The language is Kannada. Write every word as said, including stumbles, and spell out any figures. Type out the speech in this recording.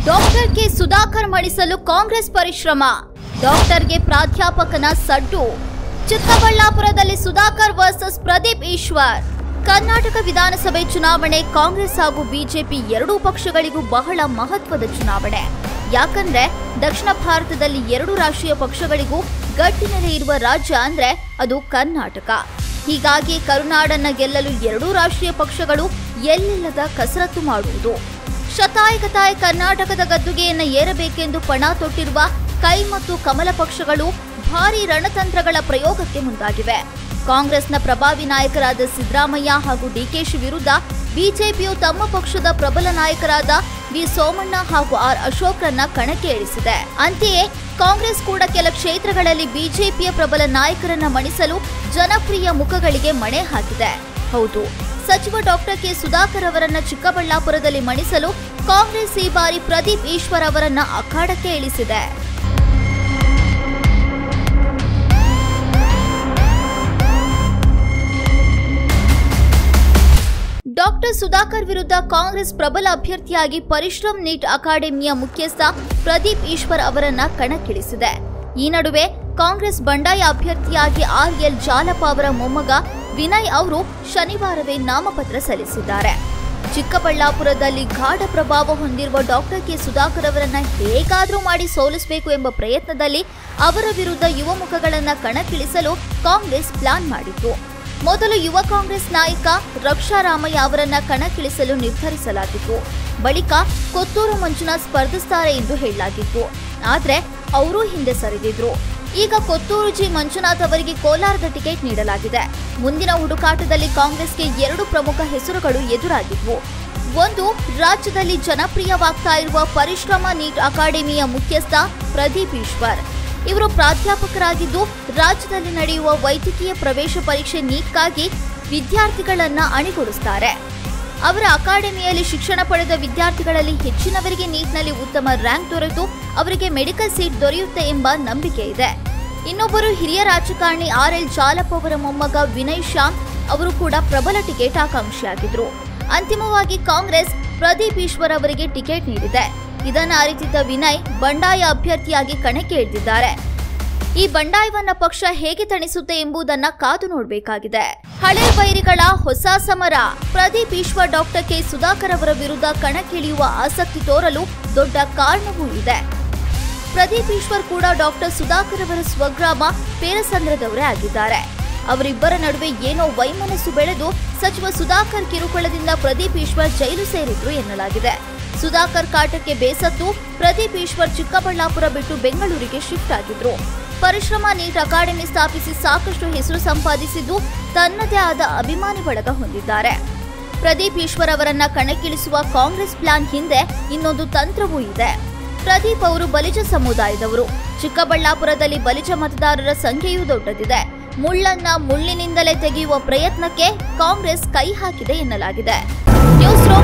ಡಾಕ್ಟರ್ ಕೆ ಸುಧಾಕರ್ ಮಣಿಸಲು ಕಾಂಗ್ರೆಸ್ ಪರಿಶ್ರಮ, ಡಾಕ್ಟರ್ಗೆ ಪ್ರಾಧ್ಯಾಪಕನ ಸಡ್ಡು. ಚಿಕ್ಕಬಳ್ಳಾಪುರದಲ್ಲಿ ಸುಧಾಕರ್ ವರ್ಸಸ್ ಪ್ರದೀಪ್ ಈಶ್ವರ್. ಕರ್ನಾಟಕ ವಿಧಾನಸಭೆ ಚುನಾವಣೆ ಕಾಂಗ್ರೆಸ್ ಹಾಗೂ ಬಿಜೆಪಿ ಎರಡೂ ಪಕ್ಷಗಳಿಗೂ ಬಹಳ ಮಹತ್ವದ ಚುನಾವಣೆ. ಯಾಕಂದ್ರೆ ದಕ್ಷಿಣ ಭಾರತದಲ್ಲಿ ಎರಡು ರಾಷ್ಟ್ರೀಯ ಪಕ್ಷಗಳಿಗೂ ಗಟ್ಟಿನೆಲೆ ಇರುವ ರಾಜ್ಯ ಅಂದ್ರೆ ಅದು ಕರ್ನಾಟಕ. ಹೀಗಾಗಿ ಕರುನಾಡನ್ನ ಗೆಲ್ಲಲು ಎರಡೂ ರಾಷ್ಟ್ರೀಯ ಪಕ್ಷಗಳು ಎಲ್ಲಿಲ್ಲದ ಕಸರತ್ತು ಮಾಡುವುದು. ಶತಾಯಗತಾಯ ಕರ್ನಾಟಕದ ಗದ್ದುಗೆಯನ್ನ ಏರಬೇಕೆಂದು ಪಣ ತೊಟ್ಟಿರುವ ಕೈ ಮತ್ತು ಕಮಲ ಪಕ್ಷಗಳು ಭಾರೀ ರಣತಂತ್ರಗಳ ಪ್ರಯೋಗಕ್ಕೆ ಮುಂದಾಗಿವೆ. ಕಾಂಗ್ರೆಸ್ನ ಪ್ರಭಾವಿ ನಾಯಕರಾದ ಸಿದ್ದರಾಮಯ್ಯ ಹಾಗೂ ಡಿಕೆಶಿ ವಿರುದ್ಧ ಬಿಜೆಪಿಯು ತಮ್ಮ ಪಕ್ಷದ ಪ್ರಬಲ ನಾಯಕರಾದ ವಿ ಸೋಮಣ್ಣ ಹಾಗೂ ಆರ್ ಅಶೋಕ್ರನ್ನ ಕಣಕ್ಕೆ ಇಳಿಸಿದೆ. ಅಂತೆಯೇ ಕಾಂಗ್ರೆಸ್ ಕೂಡ ಕೆಲ ಕ್ಷೇತ್ರಗಳಲ್ಲಿ ಬಿಜೆಪಿಯ ಪ್ರಬಲ ನಾಯಕರನ್ನ ಮಣಿಸಲು ಜನಪ್ರಿಯ ಮುಖಗಳಿಗೆ ಮಣೆ ಹಾಕಿದೆ. ಹೌದು, ಸಚಿವ ಡಾಕ್ಟರ್ ಕೆ ಸುಧಾಕರ್ ಅವರನ್ನ ಚಿಕ್ಕಬಳ್ಳಾಪುರದಲ್ಲಿ ಮಣಿಸಲು ಕಾಂಗ್ರೆಸ್ ಈ ಬಾರಿ ಪ್ರದೀಪ್ ಈಶ್ವರ್ ಅವರನ್ನ ಅಖಾಡಕ್ಕೆ ಇಳಿಸಿದೆ. ಡಾಕ್ಟರ್ ಸುಧಾಕರ್ ವಿರುದ್ಧ ಕಾಂಗ್ರೆಸ್ ಪ್ರಬಲ ಅಭ್ಯರ್ಥಿಯಾಗಿ ಪರಿಶ್ರಮ್ ನೀಟ್ ಅಕಾಡೆಮಿಯ ಮುಖ್ಯಸ್ಥ ಪ್ರದೀಪ್ ಈಶ್ವರ್ ಅವರನ್ನ ಕಣಕ್ಕಿಳಿಸಿದೆ. ಈ ನಡುವೆ ಕಾಂಗ್ರೆಸ್ ಬಂಡಾಯ ಅಭ್ಯರ್ಥಿಯಾಗಿ ಆರ್ ಎಲ್ ಜಾಲಪ್ಪ ಅವರ ಮೊಮ್ಮಗ ವಿನಯ್ ಅವರು ಶನಿವಾರವೇ ನಾಮಪತ್ರ ಸಲ್ಲಿಸಿದ್ದಾರೆ. ಚಿಕ್ಕಬಳ್ಳಾಪುರದಲ್ಲಿ ಗಾಢ ಪ್ರಭಾವ ಹೊಂದಿರುವ ಡಾಕ್ಟರ್ ಕೆ ಸುಧಾಕರ್ ಅವರನ್ನ ಹೇಗಾದ್ರೂ ಮಾಡಿ ಸೋಲಿಸಬೇಕು ಎಂಬ ಪ್ರಯತ್ನದಲ್ಲಿ ಅವರ ವಿರುದ್ಧ ಯುವ ಮುಖಗಳನ್ನ ಕಣಕ್ಕಿಳಿಸಲು ಕಾಂಗ್ರೆಸ್ ಪ್ಲಾನ್ ಮಾಡಿತ್ತು. ಮೊದಲು ಯುವ ಕಾಂಗ್ರೆಸ್ ನಾಯಕ ರಕ್ಷಾರಾಮಯ್ಯ ಅವರನ್ನ ಕಣಕ್ಕಿಳಿಸಲು ನಿರ್ಧರಿಸಲಾಗಿತ್ತು. ಬಳಿಕ ಕೊತ್ತೂರು ಮಂಜುನಾಥ್ ಸ್ಪರ್ಧಿಸುತ್ತಾರೆ ಎಂದು ಹೇಳಲಾಗಿತ್ತು. ಆದ್ರೆ ಅವರೂ ಹಿಂದೆ ಸರಿದಿದ್ರು. ಈಗ ಕೊತ್ತೂರು ಜಿ ಮಂಜುನಾಥ್ ಅವರಿಗೆ ಕೋಲಾರದ ಟಿಕೆಟ್ ನೀಡಲಾಗಿದೆ. ಮುಂದಿನ ಹುಡುಕಾಟದಲ್ಲಿ ಕಾಂಗ್ರೆಸ್ಗೆ ಎರಡು ಪ್ರಮುಖ ಹೆಸರುಗಳು ಎದುರಾಗಿದ್ವು. ಒಂದು, ರಾಜ್ಯದಲ್ಲಿ ಜನಪ್ರಿಯವಾಗ್ತಾ ಇರುವ ಪರಿಶ್ರಮ ನೀಟ್ ಅಕಾಡೆಮಿಯ ಮುಖ್ಯಸ್ಥ ಪ್ರದೀಪ್ ಈಶ್ವರ್. ಇವರು ಪ್ರಾಧ್ಯಾಪಕರಾಗಿದ್ದು ರಾಜ್ಯದಲ್ಲಿ ನಡೆಯುವ ವೈದ್ಯಕೀಯ ಪ್ರವೇಶ ಪರೀಕ್ಷೆ ನೀಟ್ಗಾಗಿ ವಿದ್ಯಾರ್ಥಿಗಳನ್ನ ಅಣಿಗೊಳಿಸುತ್ತಾರೆ. ಅವರ ಅಕಾಡೆಮಿಯಲ್ಲಿ ಶಿಕ್ಷಣ ಪಡೆದ ವಿದ್ಯಾರ್ಥಿಗಳಲ್ಲಿ ಹೆಚ್ಚಿನವರಿಗೆ ನೀಟ್ನಲ್ಲಿ ಉತ್ತಮ ರ್ಯಾಂಕ್ ದೊರೆತು ಅವರಿಗೆ ಮೆಡಿಕಲ್ ಸೀಟ್ ದೊರೆಯುತ್ತೆ ಎಂಬ ನಂಬಿಕೆ ಇದೆ. ಇನ್ನೊಬ್ಬರು ಹಿರಿಯ ರಾಜಕಾರಣಿ ಆರ್ ಎಲ್ ಜಾಲಪ್ಪ ಅವರ ಮೊಮ್ಮಗ ವಿನಯ್ ಶ್ಯಾಮ್ ಅವರು ಕೂಡ ಪ್ರಬಲ ಟಿಕೆಟ್ ಆಕಾಂಕ್ಷಿಯಾಗಿದ್ರು. ಅಂತಿಮವಾಗಿ ಕಾಂಗ್ರೆಸ್ ಪ್ರದೀಪ್ ಈಶ್ವರ್ ಅವರಿಗೆ ಟಿಕೆಟ್ ನೀಡಿದೆ. ಇದನ್ನು ಅರಿತಿದ್ದ ವಿನಯ್ ಬಂಡಾಯ ಅಭ್ಯರ್ಥಿಯಾಗಿ ಕಣಕ್ಕೆ ಇಳಿದಿದ್ದಾರೆ. ಈ ಬಂಡಾಯವನ್ನ ಪಕ್ಷ ಹೇಗೆ ತಣಿಸುತ್ತೆ ಎಂಬುದನ್ನ ಕಾದು ನೋಡಬೇಕಾಗಿದೆ. ಹಳೆ ವೈರಿಗಳ ಹೊಸ ಸಮರ. ಪ್ರದೀಪ್ ಈಶ್ವರ್ ಡಾಕ್ಟರ್ ಕೆ ಸುಧಾಕರ್ ಅವರ ವಿರುದ್ಧ ಕಣಕ್ಕಿಳಿಯುವ ಆಸಕ್ತಿ ತೋರಲು ದೊಡ್ಡ ಕಾರಣವೂ ಇದೆ. ಪ್ರದೀಪ್ ಈಶ್ವರ್ ಕೂಡ ಡಾಕ್ಟರ್ ಸುಧಾಕರ್ ಅವರ ಸ್ವಗ್ರಾಮ ಪೇರಸಂದ್ರದವರೇ ಆಗಿದ್ದಾರೆ. ಅವರಿಬ್ಬರ ನಡುವೆ ಏನೋ ವೈಮನಸ್ಸು ಬೆಳೆದು ಸಚಿವ ಸುಧಾಕರ್ ಕಿರುಕುಳದಿಂದ ಪ್ರದೀಪ್ ಈಶ್ವರ್ ಜೈಲು ಸೇರಿದ್ರು ಎನ್ನಲಾಗಿದೆ. ಸುಧಾಕರ್ ಕಾಟಕ್ಕೆ ಬೇಸತ್ತು ಪ್ರದೀಪ್ ಈಶ್ವರ್ ಚಿಕ್ಕಬಳ್ಳಾಪುರ ಬಿಟ್ಟು ಬೆಂಗಳೂರಿಗೆ ಶಿಫ್ಟ್ ಆಗಿದ್ರು. ಪರಿಶ್ರಮ ನೀಟ್ ಅಕಾಡೆಮಿ ಸ್ಥಾಪಿಸಿ ಸಾಕಷ್ಟು ಹೆಸರು ಸಂಪಾದಿಸಿದ್ದು ತನ್ನದೇ ಆದ ಅಭಿಮಾನಿ ಬಳಗ ಹೊಂದಿದ್ದಾರೆ. ಪ್ರದೀಪ್ ಈಶ್ವರ್ ಅವರನ್ನ ಕಣಕ್ಕಿಳಿಸುವ ಕಾಂಗ್ರೆಸ್ ಪ್ಲಾನ್ ಹಿಂದೆ ಇನ್ನೊಂದು ತಂತ್ರವೂ ಇದೆ. ಪ್ರದೀಪ್ ಅವರು ಬಲಿಜ ಸಮುದಾಯದವರು. ಚಿಕ್ಕಬಳ್ಳಾಪುರದಲ್ಲಿ ಬಲಿಜ ಮತದಾರರ ಸಂಖ್ಯೆಯೂ ದೊಡ್ಡದಿದೆ. ಮುಳ್ಳನ್ನ ಮುಳ್ಳಿನಿಂದಲೇ ತೆಗೆಯುವ ಪ್ರಯತ್ನಕ್ಕೆ ಕಾಂಗ್ರೆಸ್ ಕೈ ಹಾಕಿದೆ ಎನ್ನಲಾಗಿದೆ. ನ್ಯೂಸ್